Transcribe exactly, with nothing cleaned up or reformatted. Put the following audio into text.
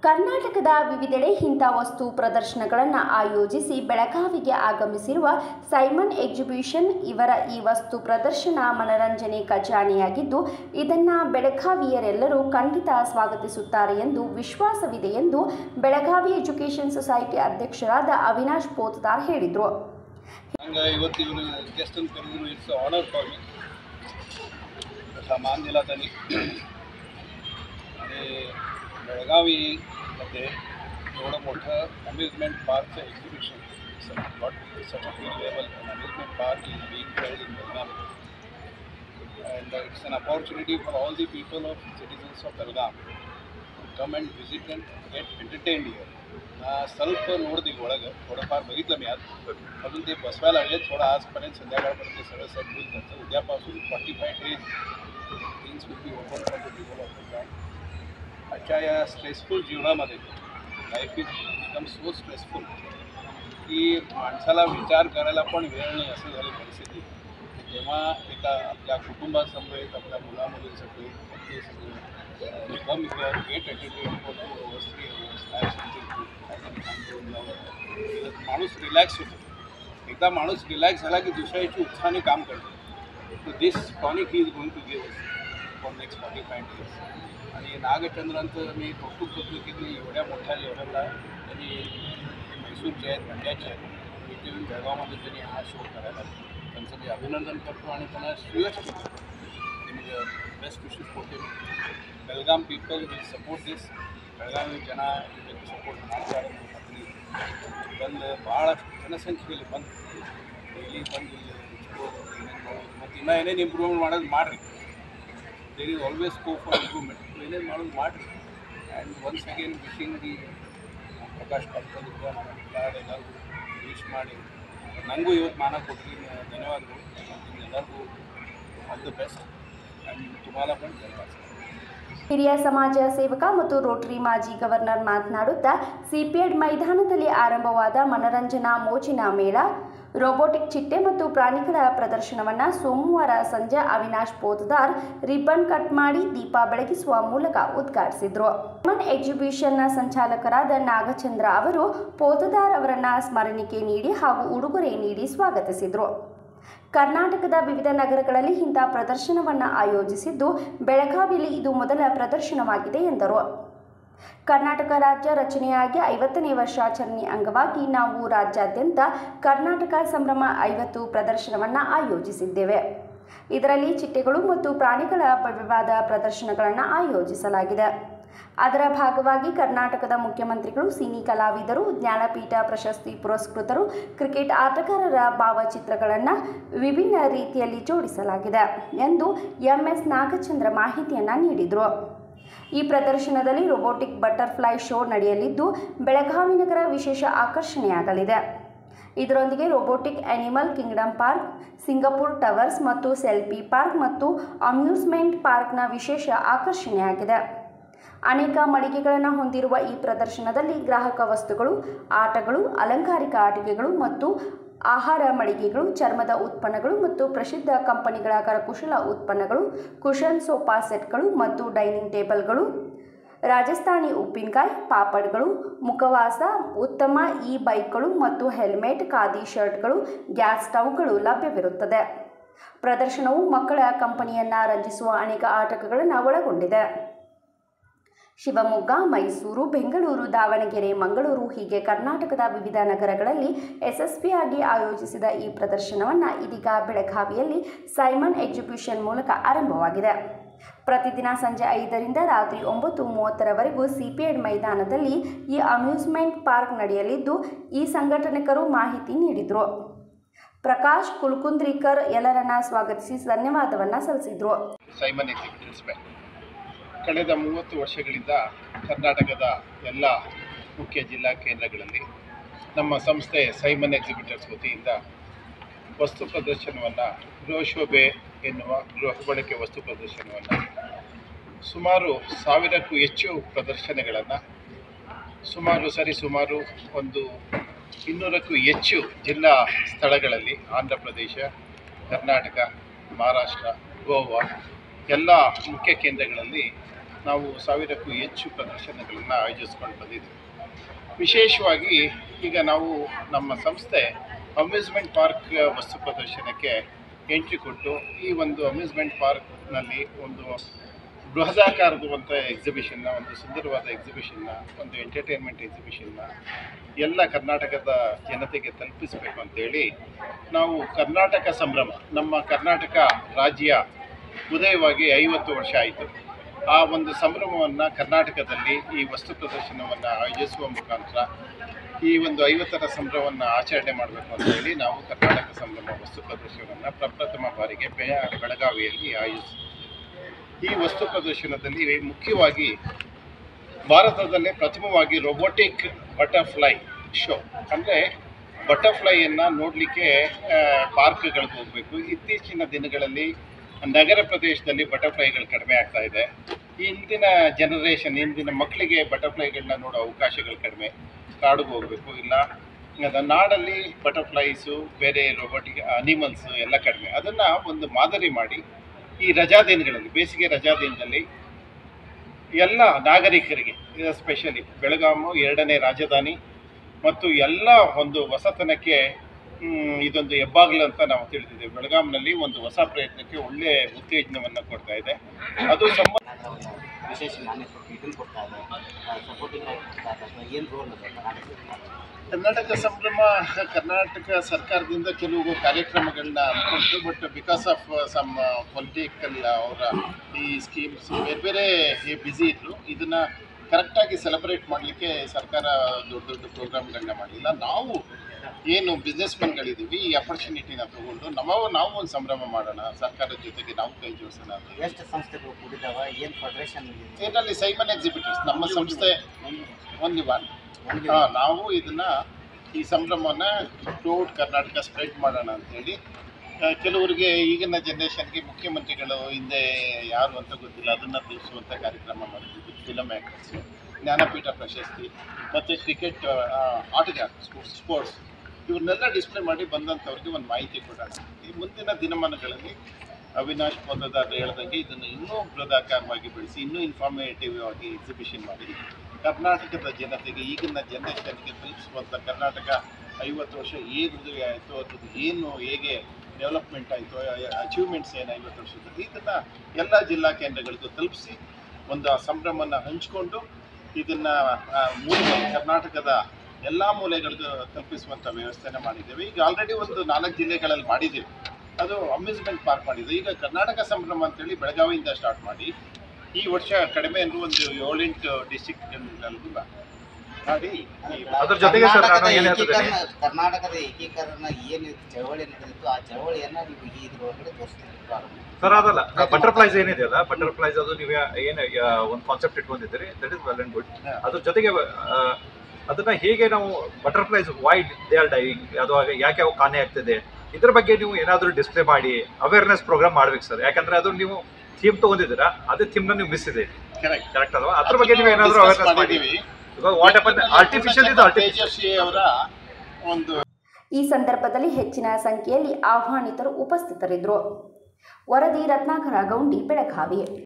ಕರ್ನಾಟಕದ ವಿವಿಧೆಡೆ ಇಂಥ ವಸ್ತು ಪ್ರದರ್ಶನಗಳನ್ನು ಆಯೋಜಿಸಿ ಬೆಳಗಾವಿಗೆ ಆಗಮಿಸಿರುವ ಸೈಮನ್ ಎಕ್ಸಿಬಿಷನ್ ಇವರ ಈ ವಸ್ತು ಪ್ರದರ್ಶನ ಮನರಂಜನೆ ಖಜಾನೆಯಾಗಿದ್ದು, ಇದನ್ನು ಬೆಳಗಾವಿಯರೆಲ್ಲರೂ ಖಂಡಿತ ಸ್ವಾಗತಿಸುತ್ತಾರೆ ಎಂದು ವಿಶ್ವಾಸವಿದೆ ಎಂದು ಬೆಳಗಾವಿ ಎಜುಕೇಷನ್ ಸೊಸೈಟಿ ಅಧ್ಯಕ್ಷರಾದ ಅವಿನಾಶ್ ಪೋತದಾರ್ ಹೇಳಿದರು. बेळगावी मध्ये एवढं मोठं अम्युजमेंट पार्कचं exhibition not such a big level an amusement park is being held in Belgaum, and uh, it's an opportunity for all the people of citizens of Belgaum to come and visit and get entertained here. ಸ್ವಲ್ಪ ನೋಡಿದ್ವಿ ಒಳಗೆ थोडंफार बघितलं मी आज, अजून ते बसवायला लागले थोडं आजपर्यंत संध्याकाळपर्यंत सगळं सेट होईल त्यांचं. उद्यापासून forty five days things will be open for the people of Belgaum. आजच्या या स्ट्रेसफुल जीवनामध्ये life is become so stressful की माणसाला विचार करायला पण वेळ नाही असं झाली परिस्थिती. तेव्हा एका आपल्या कुटुंबासमवेत आपल्या मुलामुलींसाठी ते सगळे come here get entertain for two hours three hours have something to माणूस रिलॅक्स होतो. एकदा माणूस रिलॅक्स झाला की दुसऱ्या याची उत्साहाने काम करतो. So this tonic he is going to give for next forty five days. आणि नागचंद्रांचं मी कौतुक करतो की ते एवढ्या मोठ्या लेवलला त्यांनी मैसूरचे आहेत, मंड्याचे आहेत, इथे येऊन बेळगावमध्ये त्यांनी हा शो करायला त्यांचं मी अभिनंदन करतो आणि त्यांना श्रेयस करतो. मी बेस्ट विशेस ಕೊಡ್ತೀನಿ. Belgaum people will support this. Belagavi ಜನ ಇದಕ್ಕೆ ಸಪೋರ್ಟ್ ಮಾಡ್ತಾರೆ. ಬಂದು ಭಾಳಷ್ಟು ಜನಸಂಖ್ಯೆಯಲ್ಲಿ ಬಂದು ಡೈಲಿ ಬಂದು ಇಲ್ಲಿ ಏನೇನು ಮಾಡೋದು ಮತ್ತು ಇನ್ನೂ ಏನೇನು ಇಂಪ್ರೂವ್ಮೆಂಟ್ ಮಾಡೋದು ಮಾಡಿರಿ. there is always scope for improvement. ಏನೇನು ಮಾಡೋದು ಮಾಡಿರಿ. And once again wishing the Prakash Patil ಎಲ್ಲರಿಗೂ ವಿಶ್ ಮಾಡಿ ನನಗೂ ಇವತ್ತು ಮಾನ ಕೊಡ್ತೀನಿ. ಧನ್ಯವಾದಗಳು. ಎಲ್ಲರಿಗೂ ಆಲ್ ದ ಬೆಸ್ಟ್ ಆ್ಯಂಡ್ तुम्हाला पण ಧನ್ಯವಾದ. ಹಿರಿಯ ಸಮಾಜ ಸೇವಕ ಮತ್ತು ರೋಟರಿ ಮಾಜಿ ಗವರ್ನರ್ ಮಾತನಾಡುತ್ತಾ ಸಿಪಿಎಡ್ ಮೈದಾನದಲ್ಲಿ ಆರಂಭವಾದ ಮನರಂಜನಾ ಮೋಜಿನ ಮೇಳ ರೋಬೋಟಿಕ್ ಚಿಟ್ಟೆ ಮತ್ತು ಪ್ರಾಣಿಗಳ ಪ್ರದರ್ಶನವನ್ನು ಸೋಮವಾರ ಸಂಜೆ ಅವಿನಾಶ್ ಪೋತದಾರ್ ರಿಬ್ಬನ್ ಕಟ್ ಮಾಡಿ ದೀಪ ಬೆಳಗಿಸುವ ಮೂಲಕ ಉದ್ಘಾಟಿಸಿದರು. ಸೈಮನ್ ಎಕ್ಸಿಬಿಷನ್ನ ಸಂಚಾಲಕರಾದ ನಾಗಚಂದ್ರ ಅವರು ಪೋತದಾರ್ ಅವರನ್ನು ಸ್ಮರಣಿಕೆ ನೀಡಿ ಹಾಗೂ ಉಡುಗೊರೆ ನೀಡಿ ಸ್ವಾಗತಿಸಿದರು. ಕರ್ನಾಟಕದ ವಿವಿಧ ನಗರಗಳಲ್ಲಿ ಇಂಥ ಪ್ರದರ್ಶನವನ್ನು ಆಯೋಜಿಸಿದ್ದು, ಬೆಳಗಾವಿಯಲ್ಲಿ ಇದು ಮೊದಲ ಪ್ರದರ್ಶನವಾಗಿದೆ ಎಂದರು. ಕರ್ನಾಟಕ ರಾಜ್ಯ ರಚನೆಯಾಗಿ ಐವತ್ತನೇ ವರ್ಷಾಚರಣೆ ಅಂಗವಾಗಿ ನಾವು ರಾಜ್ಯಾದ್ಯಂತ ಕರ್ನಾಟಕ ಸಂಭ್ರಮ ಐವತ್ತು ಪ್ರದರ್ಶನವನ್ನು ಆಯೋಜಿಸಿದ್ದೇವೆ. ಇದರಲ್ಲಿ ಚಿಟ್ಟೆಗಳು ಮತ್ತು ಪ್ರಾಣಿಗಳ ಭವ್ಯವಾದ ಪ್ರದರ್ಶನಗಳನ್ನು ಆಯೋಜಿಸಲಾಗಿದೆ. ಅದರ ಭಾಗವಾಗಿ ಕರ್ನಾಟಕದ ಮುಖ್ಯಮಂತ್ರಿಗಳು, ಸಿನಿ ಕಲಾವಿದರು, ಜ್ಞಾನಪೀಠ ಪ್ರಶಸ್ತಿ ಪುರಸ್ಕೃತರು, ಕ್ರಿಕೆಟ್ ಆಟಗಾರರ ಭಾವಚಿತ್ರಗಳನ್ನು ವಿಭಿನ್ನ ರೀತಿಯಲ್ಲಿ ಜೋಡಿಸಲಾಗಿದೆ ಎಂದು ಎಂಎಸ್ ನಾಗಚಂದ್ರ ಮಾಹಿತಿಯನ್ನು ನೀಡಿದರು. ಈ ಪ್ರದರ್ಶನದಲ್ಲಿ ರೋಬೋಟಿಕ್ ಬಟರ್ಫ್ಲೈ ಶೋ ನಡೆಯಲಿದ್ದು, ಬೆಳಗಾವಿ ನಗರ ವಿಶೇಷ ಆಕರ್ಷಣೆಯಾಗಲಿದೆ. ಇದರೊಂದಿಗೆ robotic animal kingdom park, Singapore towers ಮತ್ತು ಸೆಲ್ಫಿ ಪಾರ್ಕ್ ಮತ್ತು ಅಮ್ಯೂಸ್ಮೆಂಟ್ ಪಾರ್ಕ್ನ ವಿಶೇಷ ಆಕರ್ಷಣೆಯಾಗಿದೆ. ಅನೇಕ ಮಳಿಗೆಗಳನ್ನು ಹೊಂದಿರುವ ಈ ಪ್ರದರ್ಶನದಲ್ಲಿ ಗ್ರಾಹಕ ವಸ್ತುಗಳು, ಆಟಗಳು, ಅಲಂಕಾರಿಕ ಆಟಿಕೆಗಳು ಮತ್ತು ಆಹಾರ ಮಳಿಗೆಗಳು, ಚರ್ಮದ ಉತ್ಪನ್ನಗಳು ಮತ್ತು ಪ್ರಸಿದ್ಧ ಕಂಪನಿಗಳ ಕರಕುಶಲ ಉತ್ಪನ್ನಗಳು, ಕುಶನ್ ಸೋಫಾ ಸೆಟ್ಗಳು ಮತ್ತು ಡೈನಿಂಗ್ ಟೇಬಲ್ಗಳು, ರಾಜಸ್ಥಾನಿ ಉಪ್ಪಿನಕಾಯಿ, ಪಾಪಡ್ಗಳು, ಮುಖವಾಸ, ಉತ್ತಮ ಇ ಬೈಕ್ಗಳು ಮತ್ತು ಹೆಲ್ಮೆಟ್, ಖಾದಿ ಶರ್ಟ್ಗಳು, ಗ್ಯಾಸ್ ಸ್ಟವ್ಗಳು ಲಭ್ಯವಿರುತ್ತದೆ. ಪ್ರದರ್ಶನವು ಮಕ್ಕಳ ಕಂಪನಿಯನ್ನು ರಂಜಿಸುವ ಅನೇಕ ಆಟಗಳನ್ನು ಒಳಗೊಂಡಿದೆ. ಶಿವಮೊಗ್ಗ, ಮೈಸೂರು, ಬೆಂಗಳೂರು, ದಾವಣಗೆರೆ, ಮಂಗಳೂರು ಹೀಗೆ ಕರ್ನಾಟಕದ ವಿವಿಧ ನಗರಗಳಲ್ಲಿ ಯಶಸ್ವಿಯಾಗಿ ಆಯೋಜಿಸಿದ ಈ ಪ್ರದರ್ಶನವನ್ನು ಇದೀಗ ಬೆಳಗಾವಿಯಲ್ಲಿ ಸೈಮನ್ ಎಕ್ಸಿಬಿಷನ್ ಮೂಲಕ ಆರಂಭವಾಗಿದೆ. ಪ್ರತಿದಿನ ಸಂಜೆ ಐದರಿಂದ ರಾತ್ರಿ ಒಂಬತ್ತು ಮೂವತ್ತರವರೆಗೂ ಸಿಪಿಎಡ್ ಮೈದಾನದಲ್ಲಿ ಈ ಅಮ್ಯೂಸ್ಮೆಂಟ್ ಪಾರ್ಕ್ ನಡೆಯಲಿದ್ದು, ಈ ಸಂಘಟನೆಕರು ಮಾಹಿತಿ ನೀಡಿದರು. ಪ್ರಕಾಶ್ ಕುಲ್ಕುಂದ್ರಿಕರ್ ಎಲ್ಲರನ್ನ ಸ್ವಾಗತಿಸಿ ಧನ್ಯವಾದವನ್ನು ಸಲ್ಲಿಸಿದರು. ಸೈಮನ್ ಎಕ್ಸಿಬಿಷನ್ಸ್ ಕಳೆದ ಮೂವತ್ತು ವರ್ಷಗಳಿಂದ ಕರ್ನಾಟಕದ ಎಲ್ಲ ಮುಖ್ಯ ಜಿಲ್ಲಾ ಕೇಂದ್ರಗಳಲ್ಲಿ ನಮ್ಮ ಸಂಸ್ಥೆ ಸೈಮನ್ ಎಕ್ಸಿಬಿಟರ್ಸ್ ವತಿಯಿಂದ ವಸ್ತು ಪ್ರದರ್ಶನವನ್ನು, ಗೃಹಶೋಭೆ ಎನ್ನುವ ಗೃಹ ಬಳಕೆ ವಸ್ತು ಪ್ರದರ್ಶನವನ್ನು ಸುಮಾರು ಸಾವಿರಕ್ಕೂ ಹೆಚ್ಚು ಪ್ರದರ್ಶನಗಳನ್ನು ಸುಮಾರು ಸರಿ ಸುಮಾರು ಒಂದು ಇನ್ನೂರಕ್ಕೂ ಹೆಚ್ಚು ಜಿಲ್ಲಾ ಸ್ಥಳಗಳಲ್ಲಿ ಆಂಧ್ರ ಪ್ರದೇಶ, ಕರ್ನಾಟಕ, ಮಹಾರಾಷ್ಟ್ರ, ಗೋವಾ ಎಲ್ಲ ಮುಖ್ಯ ಕೇಂದ್ರಗಳಲ್ಲಿ ನಾವು ಸಾವಿರಕ್ಕೂ ಹೆಚ್ಚು ಪ್ರದರ್ಶನಗಳನ್ನು ಆಯೋಜಿಸ್ಕೊಂಡು ಬಂದಿದ್ದೀವಿ. ವಿಶೇಷವಾಗಿ ಈಗ ನಾವು ನಮ್ಮ ಸಂಸ್ಥೆ ಅಮ್ಯೂಸ್ಮೆಂಟ್ ಪಾರ್ಕ್ ವಸ್ತು ಪ್ರದರ್ಶನಕ್ಕೆ ಎಂಟ್ರಿ ಕೊಟ್ಟು ಈ ಒಂದು ಅಮ್ಯೂಸ್ಮೆಂಟ್ ಪಾರ್ಕ್ನಲ್ಲಿ ಒಂದು ಬೃಹದಾಕಾರದಂಥ ಎಕ್ಸಿಬಿಷನ್ನ, ಒಂದು ಸುಂದರವಾದ ಎಕ್ಸಿಬಿಷನ್ನ, ಒಂದು ಎಂಟರ್ಟೈನ್ಮೆಂಟ್ ಎಕ್ಸಿಬಿಷನ್ನ ಎಲ್ಲ ಕರ್ನಾಟಕದ ಜನತೆಗೆ ತಲುಪಿಸಬೇಕು ಅಂತೇಳಿ ನಾವು ಕರ್ನಾಟಕ ಸಂಭ್ರಮ, ನಮ್ಮ ಕರ್ನಾಟಕ ರಾಜ್ಯ ಉದಯವಾಗಿ ಐವತ್ತು ವರ್ಷ ಆಯಿತು. ಆ ಒಂದು ಸಂಭ್ರಮವನ್ನು ಕರ್ನಾಟಕದಲ್ಲಿ ಈ ವಸ್ತು ಪ್ರದರ್ಶನವನ್ನು ಆಯೋಜಿಸುವ ಮುಖಾಂತರ ಈ ಒಂದು ಐವತ್ತರ ಸಂಭ್ರಮವನ್ನು ಆಚರಣೆ ಮಾಡಬೇಕು ಅಂತ ಹೇಳಿ ನಾವು ಕರ್ನಾಟಕ ಸಂಭ್ರಮ ವಸ್ತು ಪ್ರದರ್ಶನವನ್ನು ಪ್ರಪ್ರಥಮ ಬಾರಿಗೆ ಬೆಳಗಾವಿಯಲ್ಲಿ ಆಯೋಜಿಸಿದ್ವಿ. ಈ ವಸ್ತು ಪ್ರದರ್ಶನದಲ್ಲಿ ಮುಖ್ಯವಾಗಿ ಭಾರತದಲ್ಲೇ ಪ್ರಥಮವಾಗಿ ರೋಬೋಟಿಕ್ ಬಟರ್ಫ್ಲೈ ಶೋ, ಅಂದರೆ ಬಟರ್ಫ್ಲೈಯನ್ನು ನೋಡಲಿಕ್ಕೆ ಪಾರ್ಕ್ಗಳಿಗೆ ಹೋಗಬೇಕು. ಇತ್ತೀಚಿನ ದಿನಗಳಲ್ಲಿ ನಗರ ಪ್ರದೇಶದಲ್ಲಿ ಬಟರ್ಫ್ಲೈಗಳು ಕಡಿಮೆ ಆಗ್ತಾ ಇದೆ. ಇಂದಿನ ಜನರೇಷನ್, ಇಂದಿನ ಮಕ್ಕಳಿಗೆ ಬಟರ್ಫ್ಲೈಗಳನ್ನ ನೋಡೋ ಅವಕಾಶಗಳು ಕಡಿಮೆ. ಕಾಡಿಗೆ ಹೋಗಬೇಕು, ಇಲ್ಲ ನಾಡಲ್ಲಿ ಬಟರ್ಫ್ಲೈಸು, ಬೇರೆ ರೋಬೋಟಿಕ್ ಅನಿಮಲ್ಸು ಎಲ್ಲ ಕಡಿಮೆ. ಅದನ್ನು ಒಂದು ಮಾದರಿ ಮಾಡಿ ಈ ರಜಾ ದಿನಗಳಲ್ಲಿ, ಬೇಸಿಗೆ ರಜಾ ದಿನದಲ್ಲಿ ಎಲ್ಲ ನಾಗರಿಕರಿಗೆ, ಎಸ್ಪೆಷಲಿ ಬೆಳಗಾವಿ ಎರಡನೇ ರಾಜಧಾನಿ ಮತ್ತು ಎಲ್ಲ ಒಂದು ಹೊಸತನಕ್ಕೆ ಇದೊಂದು ಹೆಬ್ಬಾಗಿಲು ಅಂತ ನಾವು ತಿಳಿದಿದ್ದೇವೆ. ಬೆಳಗಾವಿನಲ್ಲಿ ಒಂದು ಹೊಸ ಪ್ರಯತ್ನಕ್ಕೆ ಒಳ್ಳೆ ಉತ್ತೇಜನವನ್ನು ಕೊಡ್ತಾ ಇದೆ. ಅದು ಸಂಬಂಧ ವಿಶೇಷ ಇದನ್ನು ಕೊಡ್ತಾ ಇದೆ, ಸಪೋರ್ಟಿಂಗ್ ಏನು ರೋಲ್ ಇದೆ ಕರ್ನಾಟಕ ಸಂಭ್ರಮ? ಕರ್ನಾಟಕ ಸರ್ಕಾರದಿಂದ ಕೆಲವು ಕಾರ್ಯಕ್ರಮಗಳನ್ನ ಅಂದ್ಕೊಂಡು, but because of some political ಅವರ ಈ ಸ್ಕೀಮ್ಸ್ ಬೇರೆ ಬೇರೆ ಬ್ಯುಸಿ ಇದ್ದರು. ಇದನ್ನು ಕರೆಕ್ಟಾಗಿ ಸೆಲೆಬ್ರೇಟ್ ಮಾಡಲಿಕ್ಕೆ ಸರ್ಕಾರ ದೊಡ್ಡ ದೊಡ್ಡ ಪ್ರೋಗ್ರಾಮ್ಗಳನ್ನ ಮಾಡಿಲ್ಲ. ನಾವು ಏನು ಬಿಸ್ನೆಸ್ ಮೆನ್ಗಳಿದ್ದೀವಿ, ಈ ಅಪರ್ಚುನಿಟಿನ ತಗೊಂಡು ನಾವು ನಾವು ಒಂದು ಸಂಭ್ರಮ ಮಾಡೋಣ, ಸರ್ಕಾರದ ಜೊತೆಗೆ ನಾವು ಕೈ ಜೋಡಿಸೋಣ ಅಂತ. ಎಷ್ಟು ಸಂಸ್ಥೆಗಳು ಕೂಡಿದಾವ, ಏನು ಫೆಡರೇಷನ್ ಇದರಲ್ಲಿ ಸೈಮನ್ ಎಕ್ಸಿಬಿಟರ್ಸ್ ನಮ್ಮ ಸಂಸ್ಥೆ ಓನ್ಲಿ ಒನ್. ಹಾಂ, ನಾವು ಇದನ್ನು ಈ ಸಂಭ್ರಮವನ್ನು ಥ್ರೂಔಟ್ ಕರ್ನಾಟಕ ಸ್ಪ್ರೆಡ್ ಮಾಡೋಣ ಅಂಥೇಳಿ ಕೆಲವರಿಗೆ ಈಗಿನ ಜನ್ರೇಷನ್ಗೆ ಮುಖ್ಯಮಂತ್ರಿಗಳು ಹಿಂದೆ ಯಾರು ಅಂತ ಗೊತ್ತಿಲ್ಲ, ಅದನ್ನು ತಿಳಿಸುವಂಥ ಕಾರ್ಯಕ್ರಮ ಮಾಡಿದ್ದೀವಿ. ಫಿಲಮ್ ಆ್ಯಕ್ಟರ್ಸು, ಜ್ಞಾನಪೀಠ ಪ್ರಶಸ್ತಿ ಮತ್ತು ಕ್ರಿಕೆಟ್ ಆಟಗಾರ, ಸ್ಪೋರ್ಟ್ಸ್ ಸ್ಪೋರ್ಟ್ಸ್ ಇವ್ರನ್ನೆಲ್ಲ ಡಿಸ್ಪ್ಲೇ ಮಾಡಿ ಬಂದಂಥವ್ರಿಗೆ ಒಂದು ಮಾಹಿತಿ ಕೊಡೋಣ. ಈ ಮುಂದಿನ ದಿನಮಾನಗಳಲ್ಲಿ ಅವಿನಾಶ್ ಪೊನ್ನದಾರ್ ಹೇಳ್ದಂಗೆ ಇದನ್ನು ಇನ್ನೂ ಬೃಹದಾಕಾರವಾಗಿ ಬೆಳೆಸಿ, ಇನ್ನೂ ಇನ್ಫಾರ್ಮೇಟಿವ್ ಆಗಿ ಎಕ್ಸಿಬಿಷನ್ ಮಾಡಿ ಕರ್ನಾಟಕದ ಜನತೆಗೆ, ಈಗಿನ ಜನ್ರೇಷನ್ಗೆ ತಲುಪಿಸುವಂಥ ಕರ್ನಾಟಕ ಐವತ್ತು ವರ್ಷ ಏನು ಉದಯ ಆಯಿತು, ಅದ್ರದ್ದು ಏನು ಹೇಗೆ ಡೆವಲಪ್ಮೆಂಟ್ ಆಯಿತು, ಅಚೀವ್ಮೆಂಟ್ಸ್ ಏನು ಐವತ್ತು ವರ್ಷದಲ್ಲಿ, ಇದನ್ನು ಎಲ್ಲ ಜಿಲ್ಲಾ ಕೇಂದ್ರಗಳಿಗೂ ತಲುಪಿಸಿ ಒಂದು ಸಂಭ್ರಮವನ್ನು ಹಂಚಿಕೊಂಡು ಇದನ್ನು ಮೂಲೆ ಕರ್ನಾಟಕದ ಎಲ್ಲ ಮೂಲೆಗಳಿಗೂ ತಲುಪಿಸುವಂಥ ವ್ಯವಸ್ಥೆನ ಮಾಡಿದ್ದೇವೆ. ಈಗ ಆಲ್ರೆಡಿ ಒಂದು ನಾಲ್ಕು ಜಿಲ್ಲೆಗಳಲ್ಲಿ ಮಾಡಿದ್ದೀವಿ. ಅದು ಅಮ್ಯೂಸ್ಮೆಂಟ್ ಪಾರ್ಕ್ ಮಾಡಿದ್ದು. ಈಗ ಕರ್ನಾಟಕ ಸಂಭ್ರಮ ಅಂತೇಳಿ ಬೆಳಗಾವಿಯಿಂದ ಸ್ಟಾರ್ಟ್ ಮಾಡಿ ಈ ವರ್ಷ ಕಡಿಮೆ ಅಂದರೆ ಒಂದು ಏಳೆಂಟು ಡಿಸ್ಟ್ರಿಕ್ಟ್ಗಳಲ್ಲಿ ಮಾಡಿ ಅದ್ರ ಜೊತೆಗೆ ಸರ್ ನಾನು ಏನು ಹೇಳ್ತಿದ್ದೇನೆ, ಕರ್ನಾಟಕದ ಏಕೀಕರಣ ಏನು ಚಳವಳಿ ನಡೆದಿತ್ತು ಆ ಚಳವಳಿಯನ್ನು ನೀವು ಇದ್ರೊಳಗಡೆ ತೋರಿಸ್ತಿದ್ರು ಸರ್. ಅದಲ್ಲ, ಬಟರ್ಫ್ಲೈಸ್ ಏನಿದೆಯಲ್ಲ, ಬಟರ್ಫ್ಲೈಸ್ ಅದು ನೀವು ಏನು ಒಂದು ಕಾನ್ಸೆಪ್ಟ್ ಇಟ್ಕೊಂಡಿದ್ದೀರಿ, that is well and good. ಅದ್ರ ಜೊತೆಗೆ ಅದನ್ನ ಹೇಗೆ ನಾವು butterflies why they are dying, ಅದು ಯಾಕೆ ಅವು ಕಾಣೆ ಆಗ್ತಿದೆ, ಇದ್ರ ಬಗ್ಗೆ ನೀವು ಏನಾದರೂ ಡಿಸ್ಪ್ಲೇ ಮಾಡಿ ಅವೇರ್ನೆಸ್ ಪ್ರೋಗ್ರಾಮ್ ಮಾಡ್ಬೇಕು ಸರ್. ಯಾಕಂದ್ರೆ ಅದು ನೀವು ಥೀಮ್ ತಗೊಂಡಿದ್ದೀರಾ, ಅದೇ ಥೀಮ್ನ ನೀವು ಮಿಸ್ ಇದೆ. ಕರೆಕ್ಟ್ ಅಲ್ವಾ? ಅದ್ರ ಬಗ್ಗೆ ನೀವು ಏನಾದರೂ ಅವೇರ್ನೆಸ್ ಮಾಡಿದ್ದೀವಿ. ವಾಟ್ ಹ್ಯಾಪನ್ ಆರ್ಟಿಫಿಷಿಯಲ್ ಇದು ಆರ್ಟಿಫಿಷಿಯಲ್ ಅವರ ಒಂದು. ಈ ಸಂದರ್ಭದಲ್ಲಿ ಹೆಚ್ಚಿನ ಸಂಖ್ಯೆಯಲ್ಲಿ ಆಹ್ವಾನಿತರು ಉಪಸ್ಥಿತರಿದ್ದರು. ವರದಿ ರತ್ನಾಕರ ಗೌಂಡಿ, ಬೆಳಗಾವಿ.